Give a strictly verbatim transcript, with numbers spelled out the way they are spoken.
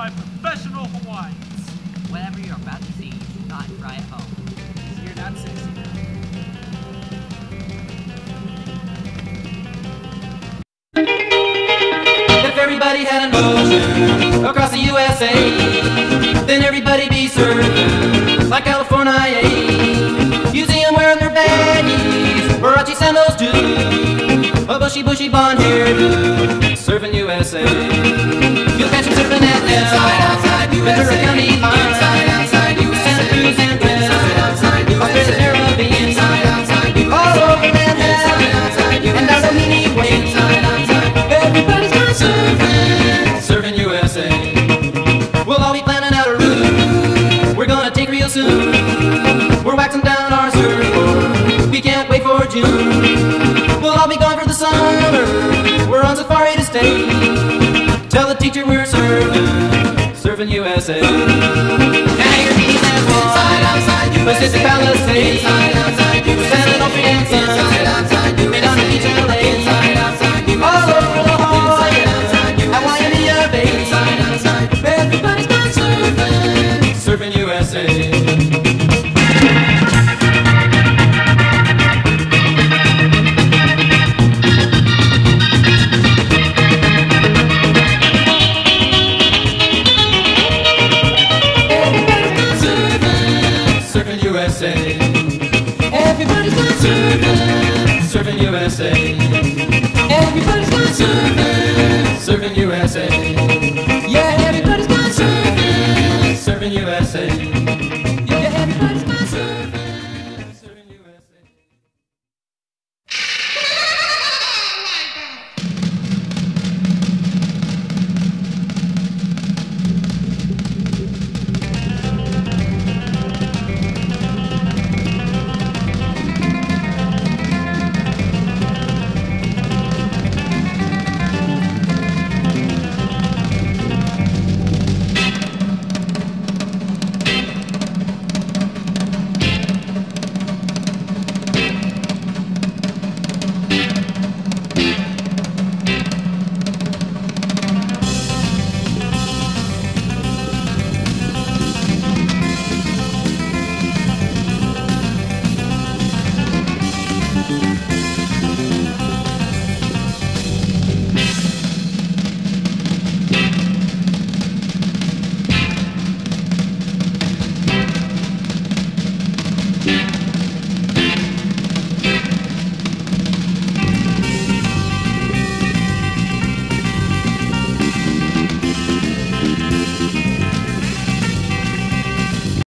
by professional Hawaiians. Whatever you're about to see, do not try at home. You're not sexy now. If everybody had an ocean across the U S A, then everybody be served like California. You see them wearing their baggies, Warachi sandals too, a bushy bushy blonde hairdo, serving U S A. You'll catch them surfing at Inside Outside U S A, County line, Inside Outside U S A, Santa Cruz and Fresno, Inside Outside U S A, off the Caribbean, Inside Outside U S A, all over Manhattan, and down the Meany Way, Inside Outside. Everybody's gone surfing, serving U S A. We'll all be planning out a route we're gonna take real soon. We're waxing down our surfboard, we can't wait for June. We'll all be gone for the summer, we're on safari to stay. Tell the teacher we're surfing, surfing U S A. Hang your and walk, inside outside U S A. Pacific Palisades, inside outside U S A. San Onofre and Sunset, inside outside U S A. Madonna Beach, L A, inside outside U S A. All over La Jolla, Hawaii, Bay, inside outside. Everybody's gone surfing, surfing U S A. U S A. Everybody's gone surfing, surfing U S A. Everybody's gone surfing.